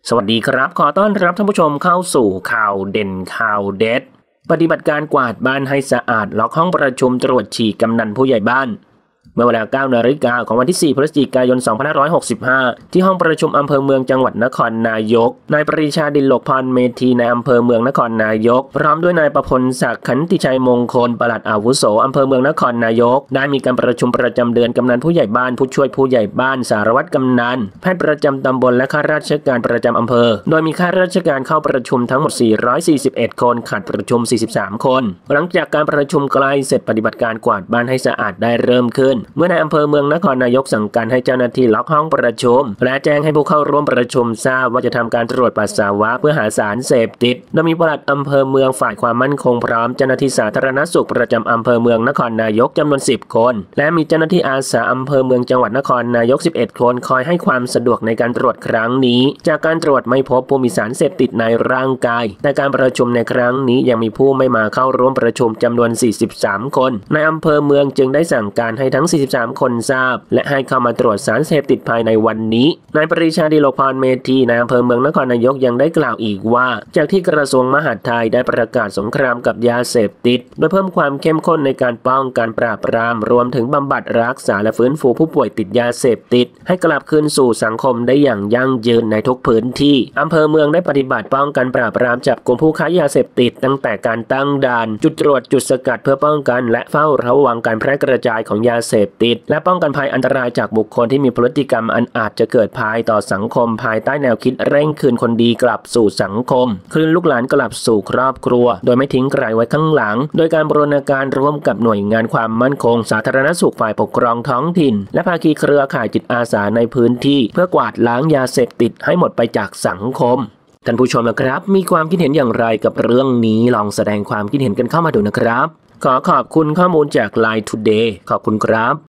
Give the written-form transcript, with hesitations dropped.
สวัสดีครับขอต้อนรับท่านผู้ชมเข้าสู่ข่าวเด่นข่าวเด็ดปฏิบัติการกวาดบ้านให้สะอาดล็อกห้องประชุมตรวจฉี่กำนันผู้ใหญ่บ้านเมื่อเวลา 9 นาฬิกาของวันที่ 4 พฤศจิกายน 2565 ที่ห้องประชุมอำเภอเมืองจังหวัดนครนายกนายปรีชาดิลกพรเมธีในอำเภอเมืองนครนายกพร้อมด้วยนายประพลศักดิ์ขันติชัยมงคลปลัดอาวุโสอำเภอเมืองนครนายกได้มีการประชุมประจำเดือนกำนันผู้ใหญ่บ้านผู้ช่วยผู้ใหญ่บ้านสารวัตรกำนันแพทย์ประจำตำบลและข้าราชการประจำอำเภอโดยมีข้าราชการเข้าประชุมทั้งหมด 441 คนขาดประชุม 43 คนหลังจากการประชุมใกล้เสร็จปฏิบัติการกวาดบ้านให้สะอาดได้เริ่มขึ้นเมื่อนายอำเภอเมืองนครนายกสั่งการให้เจ้าหน้าที่ล็อกห้องประชุมและแจ้งให้ผู้เข้าร่วมประชุมทราบว่าจะทำการตรวจปัสสาวะเพื่อหาสารเสพติดโดยมีปลัดอำเภอเมืองฝ่ายความมั่นคงพร้อมเจ้าหน้าที่สาธารณสุขประจำอำเภอเมืองนครนายกจำนวน 10 คนและมีเจ้าหน้าที่อาสาอำเภอเมืองจังหวัดนครนายก 11 คนคอยให้ความสะดวกในการตรวจครั้งนี้จากการตรวจไม่พบผู้มีสารเสพติดในร่างกายแต่การประชุมในครั้งนี้ยังมีผู้ไม่มาเข้าร่วมประชุมจำนวน 43 คนในอำเภอเมืองจึงได้สั่งการให้ทั้ง 43 คนทราบและให้เข้ามาตรวจสารเสพติดภายในวันนี้นายปรีชาดิลกพรเมธีในอำเภอเมืองนครนายกยังได้กล่าวอีกว่าจากที่กระทรวงมหาดไทยได้ประกาศสงครามกับยาเสพติดโดยเพิ่มความเข้มข้นในการป้องกันปราบปรามรวมถึงบำบัดรักษาและฟื้นฟูผู้ป่วยติดยาเสพติดให้กลับคืนสู่สังคมได้อย่างยั่งยืนในทุกพื้นที่อำเภอเมืองได้ปฏิบัติป้องกันปราบปรามจับกลุ่มผู้ค้ายาเสพติดตั้งแต่การตั้งด่านจุดตรวจจุดสกัดเพื่อป้องกันและเฝ้าระวังการแพร่กระจายของยาเสพติดและป้องกันภัยอันตรายจากบุคคลที่มีพฤติกรรมอันอาจจะเกิดภัยต่อสังคมภายใต้แนวคิดเร่งคืนคนดีกลับสู่สังคมคืนลูกหลานกลับสู่ครอบครัวโดยไม่ทิ้งใครไว้ข้างหลังโดยการบูรณาการร่วมกับหน่วยงานความมั่นคงสาธารณสุขฝ่ายปกครองท้องถิ่นและภาคีเครือข่ายจิตอาสาในพื้นที่เพื่อกวาดล้างยาเสพติดให้หมดไปจากสังคมท่านผู้ชมนะครับมีความคิดเห็นอย่างไรกับเรื่องนี้ลองแสดงความคิดเห็นกันเข้ามาดูนะครับขอขอบคุณข้อมูลจาก Line Today ขอบคุณครับ